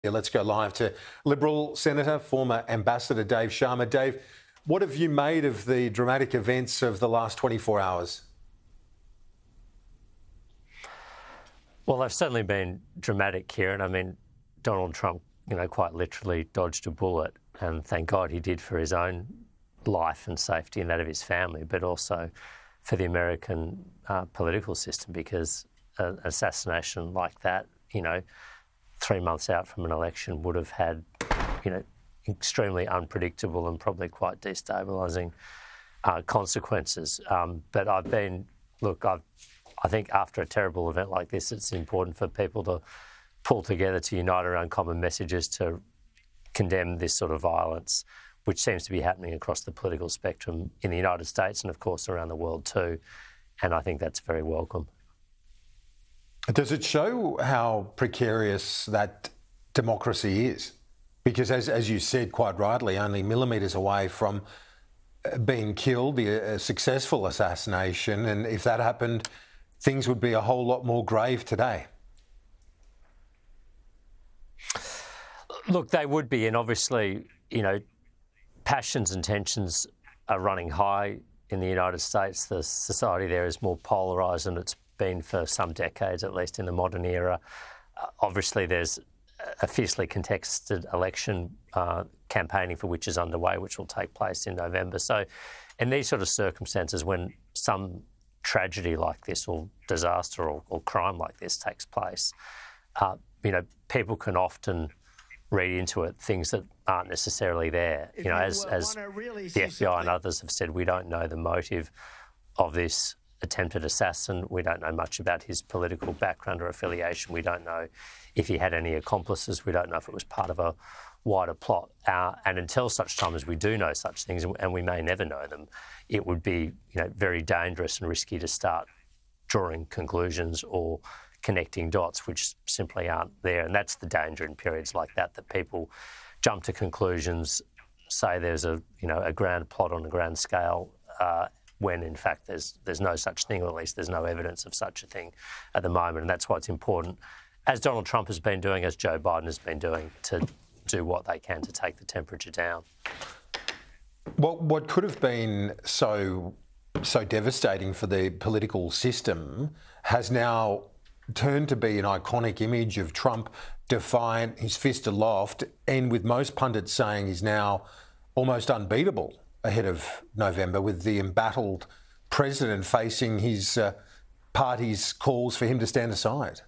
Let's go live to Liberal Senator, former Ambassador Dave Sharma. Dave, what have you made of the dramatic events of the last 24 hours? Well, they've certainly been dramatic, Kieran. I mean, Donald Trump, quite literally dodged a bullet, and thank God he did, for his own life and safety and that of his family, but also for the American political system, because an assassination like that, 3 months out from an election would have had, extremely unpredictable and probably quite destabilising consequences. But I think after a terrible event like this, it's important for people to pull together, to unite around common messages, to condemn this sort of violence, which seems to be happening across the political spectrum in the United States and, of course, around the world too. And I think that's very welcome. Does it show how precarious that democracy is? Because as you said quite rightly, only millimetres away from being killed, a successful assassination, and if that happened, things would be a whole lot more grave today. Look, they would be, and obviously, passions and tensions are running high in the United States. The society there is more polarised than it's been for some decades, at least in the modern era. Obviously, there's a fiercely contested election campaigning for which is underway, which will take place in November. So in these sort of circumstances, when some tragedy like this or disaster or crime like this takes place, people can often read into it things that aren't necessarily there. As the FBI and others have said, we don't know the motive of this attempted assassin. We don't know much about his political background or affiliation. We don't know if he had any accomplices. We don't know if it was part of a wider plot. And until such time as we do know such things, and we may never know them, it would be very dangerous and risky to start drawing conclusions or connecting dots which simply aren't there. And that's the danger in periods like that people jump to conclusions, say there's a grand plot on a grand scale, when in fact there's no such thing, or at least there's no evidence of such a thing at the moment. And that's why it's important, as Donald Trump has been doing, as Joe Biden has been doing, to do what they can to take the temperature down. What could have been so devastating for the political system has now turned to be an iconic image of Trump defiant, his fist aloft, and with most pundits saying he's now almost unbeatable ahead of November, with the embattled president facing his party's calls for him to stand aside.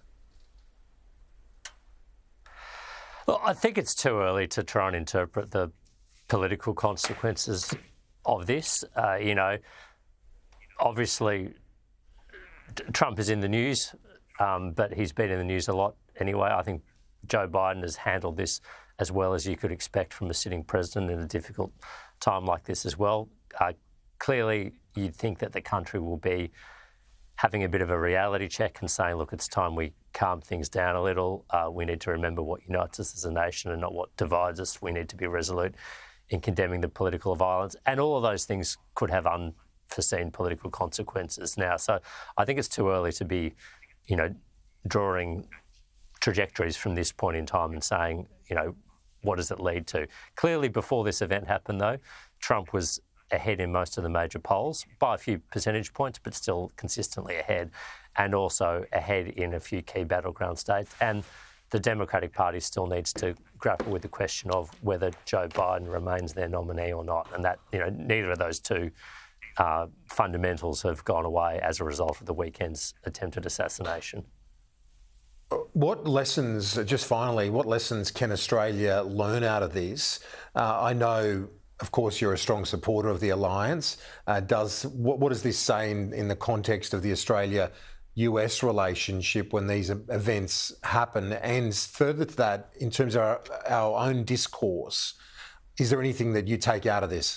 Well, I think it's too early to try and interpret the political consequences of this. Obviously, Trump is in the news, but he's been in the news a lot anyway. I think Joe Biden has handled this as well as you could expect from a sitting president in a difficult time like this as well. Clearly, you'd think that the country will be having a bit of a reality check and saying, look, it's time we calm things down a little. We need to remember what unites us as a nation and not what divides us. We need to be resolute in condemning the political violence. And all of those things could have unforeseen political consequences now. So I think it's too early to be, drawing trajectories from this point in time and saying, what does it lead to? Clearly, before this event happened, though, Trump was ahead in most of the major polls by a few percentage points, but still consistently ahead, and also ahead in a few key battleground states. And the Democratic Party still needs to grapple with the question of whether Joe Biden remains their nominee or not. And that, neither of those two fundamentals have gone away as a result of the weekend's attempted assassination. What lessons, just finally, what lessons can Australia learn out of this? I know, of course, you're a strong supporter of the alliance. What does this say in the context of the Australia-US relationship when these events happen? And further to that, in terms of our own discourse, is there anything that you take out of this?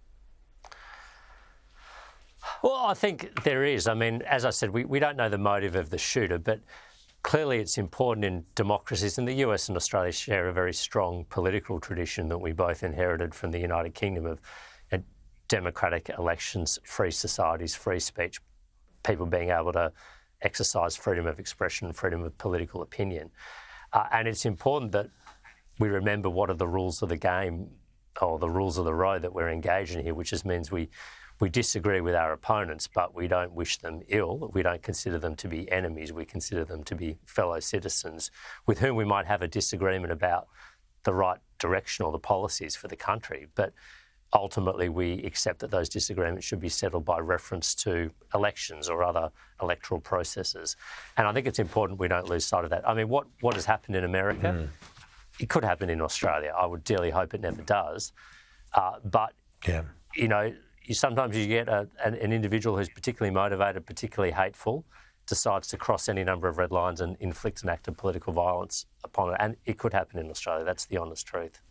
Well, I think there is. I mean, as I said, we don't know the motive of the shooter, but clearly it's important in democracies, and the US and Australia share a very strong political tradition that we both inherited from the United Kingdom of democratic elections, free societies, free speech, people being able to exercise freedom of expression, freedom of political opinion. And it's important that we remember what are the rules of the game or the rules of the road that we're engaged in here, which just means we disagree with our opponents, but we don't wish them ill. We don't consider them to be enemies. We consider them to be fellow citizens with whom we might have a disagreement about the right direction or the policies for the country. But ultimately, we accept that those disagreements should be settled by reference to elections or other electoral processes. And I think it's important we don't lose sight of that. I mean, what has happened in America, it could happen in Australia. I would dearly hope it never does. But, you know, sometimes you get an individual who's particularly motivated, particularly hateful, decides to cross any number of red lines and inflict an act of political violence upon it. And it could happen in Australia. That's the honest truth.